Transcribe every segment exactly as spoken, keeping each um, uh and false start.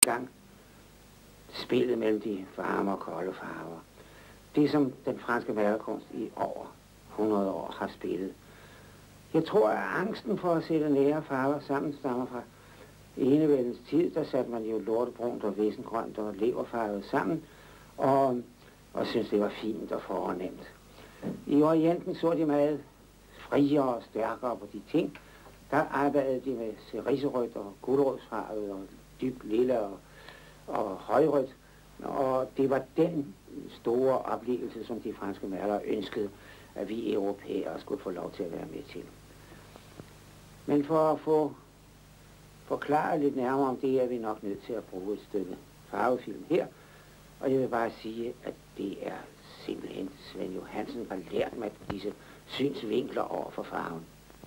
dengang. Spillet mellem de varme og kolde farver. Det, som den franske malerkunst i over hundrede år har spillet. Jeg tror, at angsten for at sætte nære farver sammen stammer fra enevældens tid. Der satte man jo lortebrunt og væsengrønt og leverfarvet sammen, og, og syntes, det var fint og fornemt. I Orienten så de meget friere og stærkere på de ting. Der arbejdede de med ceriserødt og gulerodsfarvet og dyb lilla og, og højrødt. Og det var den store oplevelse, som de franske malere ønskede, at vi europæere skulle få lov til at være med til. Men for at få forklaret lidt nærmere om det, er vi nok nødt til at bruge et stykke farvefilm her. Og jeg vil bare sige, at det er simpelthen Svend Johansen har lært mig disse synsvinkler over for farven.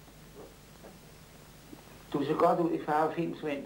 Du ser godt ud i farvefilm, Svend.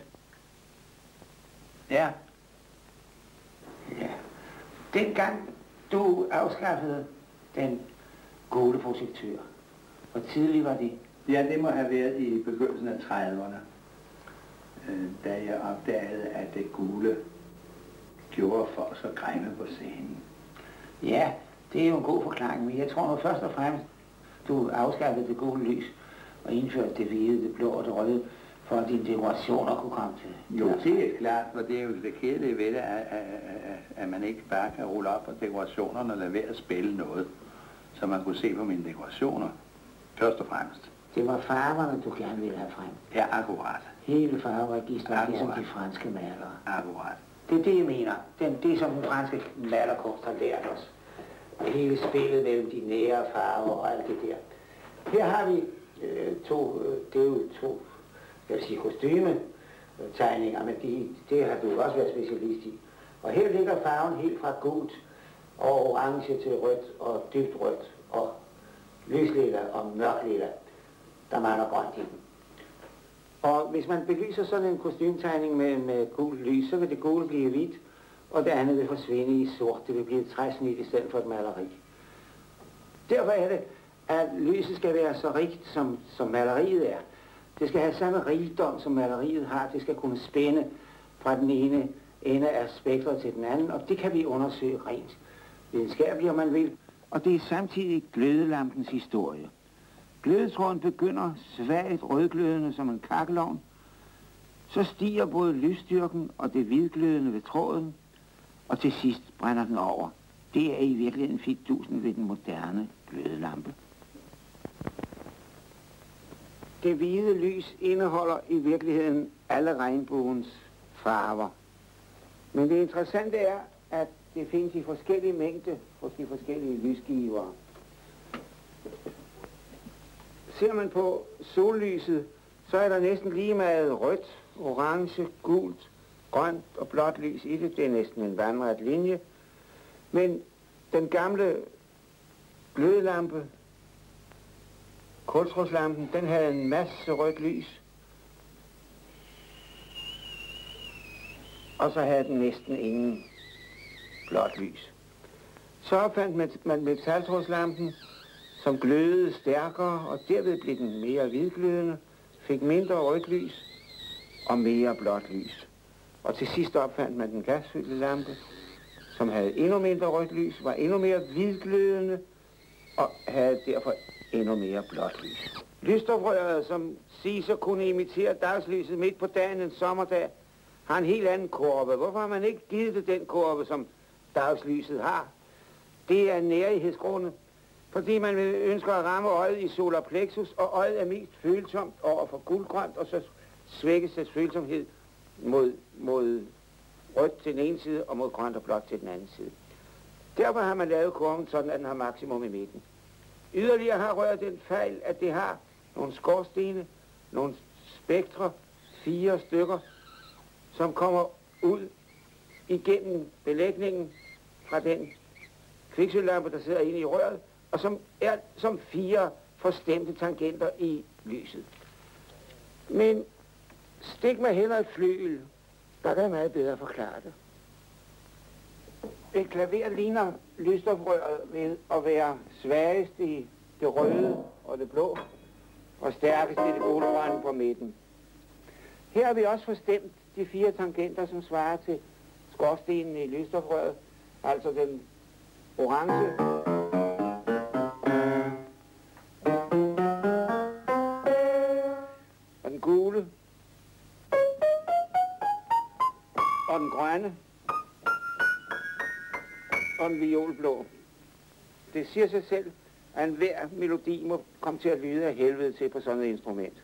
Ja. Ja. Dengang du afskaffede den gule projektør, hvor tidlig var det? Ja, det må have været i begyndelsen af trediverne, da jeg opdagede, at det gule gjorde folk så grimme på scenen. Ja, det er jo en god forklaring, men jeg tror nu først og fremmest, du afskaffede det gule lys og indførte det hvide, det blå og det røde, for at dine dekorationer kunne komme til. Jo, det er klart, for det er jo det kedelige ved det, at, at, at, at man ikke bare kan rulle op på dekorationerne og lade være at spille noget, så man kunne se på mine dekorationer, først og fremmest. Det var farverne, du gerne ville have frem. Ja, akkurat. Hele farveregistret, ligesom de franske malere. Akkurat. Det er det, jeg mener. Den, det, som den franske malerkunst har lært os. Hele spillet mellem de nære farver og alt det der. Her har vi øh, to, øh, det er jo to, jeg vil sige, kostymetegninger, men de, det har du også været specialist i. Og her ligger farven helt fra gult og orange til rødt og dybt rødt og lyslilla og mørklilla. Der mangler grønt i den. Og hvis man belyser sådan en kostymetegning med, med gult lys, så vil det gule blive hvidt, og det andet vil forsvinde i sort. Det vil blive et træsnit i stedet for et maleri. Derfor er det, at lyset skal være så rigt, som, som maleriet er. Det skal have samme rigdom, som maleriet har. Det skal kunne spænde fra den ene ende af spektret til den anden, og det kan vi undersøge rent videnskabeligt, om man vil. Og det er samtidig glødelampens historie. Glødetråden begynder svagt rødglødende som en kakkelovn. Så stiger både lysstyrken og det hvidglødende ved tråden, og til sidst brænder den over. Det er i virkeligheden fidusen ved den moderne glødelampe. Det hvide lys indeholder i virkeligheden alle regnbuens farver. Men det interessante er, at det findes i forskellige mængde hos de forskellige lysgivere. Ser man på sollyset, så er der næsten lige meget rødt, orange, gult, grønt og blåt lys i det. Det er næsten en vandret linje. Men den gamle glødelampe, kultrådslampen, den havde en masse rødt lys. Og så havde den næsten ingen blåt lys. Så opfandt man metaltrådslampen, som glødede stærkere, og derved blev den mere hvidglødende, fik mindre rødt lys og mere blåt lys. Og til sidst opfandt man den gasfyldte lampe, som havde endnu mindre rødt lys, var endnu mere hvidglødende og havde derfor endnu mere blåt lys. Lysstofrøret, som siges kunne imitere dagslyset midt på dagen en sommerdag, har en helt anden kurve. Hvorfor har man ikke givet det den kurve, som dagslyset har? Det er nærighedsgrunde, fordi man ønsker at ramme øjet i solar plexus, og øjet er mest følsomt over for guldgrønt, og så svækkes dets følsomhed mod, mod rødt til den ene side, og mod grønt og blåt til den anden side. Derfor har man lavet kurven sådan, at den har maksimum i midten. Yderligere har røret den fejl, at det har nogle skorstene, nogle spektre, fire stykker, som kommer ud igennem belægningen fra den kviksølvlampe, der sidder inde i røret, og som er som fire forstemte tangenter i lyset. Men stik mig heller et flygel, der kan meget bedre forklare det. Et klaver ligner lysstofrøret ved at være svagest i det røde og det blå, og stærkest i det gulgrønne på midten. Her har vi også forstemt de fire tangenter, som svarer til skorstenen i lysstofrøret, altså den orange, og den gule, og den grønne, og den violblå. Det siger sig selv, at enhver melodi må komme til at lyde af helvede til på sådan et instrument.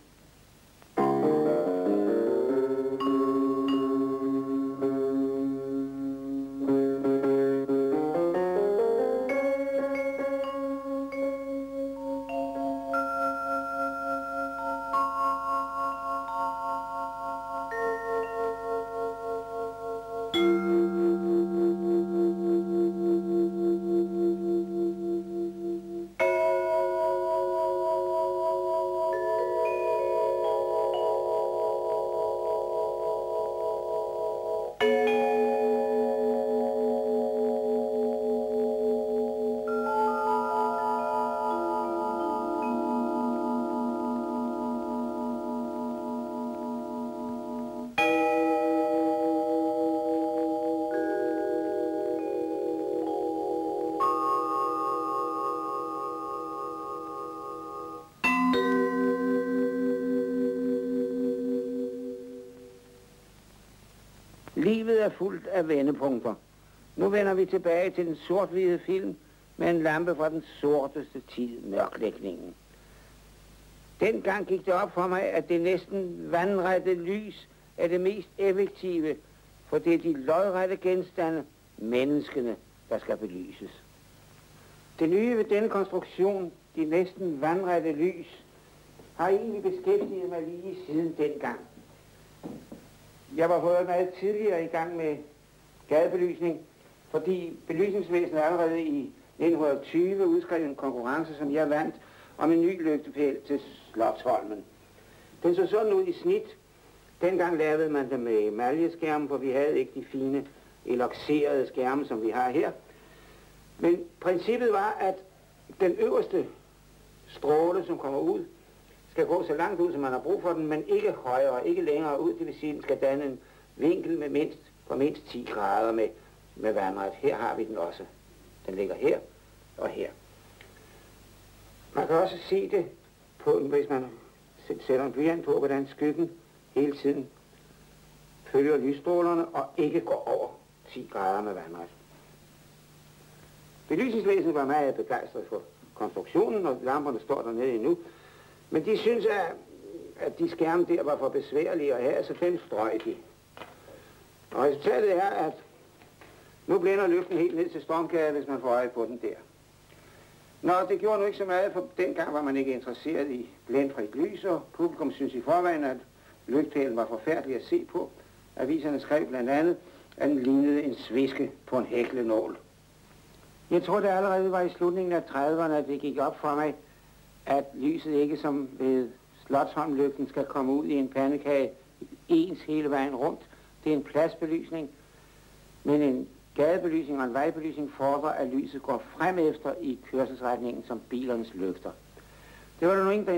Livet er fuldt af vendepunkter. Nu vender vi tilbage til den sort-hvide film med en lampe fra den sorteste tid, mørklægningen. Dengang gik det op for mig, at det næsten vandrette lys er det mest effektive, for det er de lodrette genstande, menneskene, der skal belyses. Det nye ved denne konstruktion, de næsten vandrette lys, har egentlig beskæftiget mig lige siden dengang. Jeg var fået meget tidligere i gang med gadebelysning, fordi belysningsvæsenet allerede i nitten tyve udskrev en konkurrence, som jeg vandt, om en ny lygtepæl til Slotsholmen. Den så sådan ud i snit. Dengang lavede man det med emaljeskærme, for vi havde ikke de fine eloxerede skærme, som vi har her. Men princippet var, at den øverste stråle, som kommer ud, skal gå så langt ud, som man har brug for den, men ikke højere, ikke længere ud. Det vil sige, at den skal danne en vinkel med mindst, på mindst ti grader med, med vandret. Her har vi den også. Den ligger her og her. Man kan også se det, på, hvis man sætter en blyant på, hvordan skyggen hele tiden følger lysstrålerne og ikke går over ti grader med vandret. Belysningsvæsenet var meget begejstret for konstruktionen, og lamperne står dernede endnu. Men de synes, at, at de skærme der var for besværlige at have, så dem strøg de. Og resultatet er, at nu blænder lygten helt ned til Stormgade, hvis man får øje på den der. Nå, det gjorde nu ikke så meget, for dengang var man ikke interesseret i blændfrit lys, og publikum synes i forvejen, at lygtpælen var forfærdelig at se på. Aviserne skrev blandt andet, at den lignede en sviske på en hæklenål. Jeg tror, det allerede var i slutningen af trediverne, at det gik op for mig, at lyset ikke som ved Slotsholmlygten skal komme ud i en pandekage ens hele vejen rundt. Det er en pladsbelysning, men en gadebelysning og en vejbelysning fordrer, at lyset går frem efter i kørselsretningen som bilernes lygter. Det var der nu ingen, der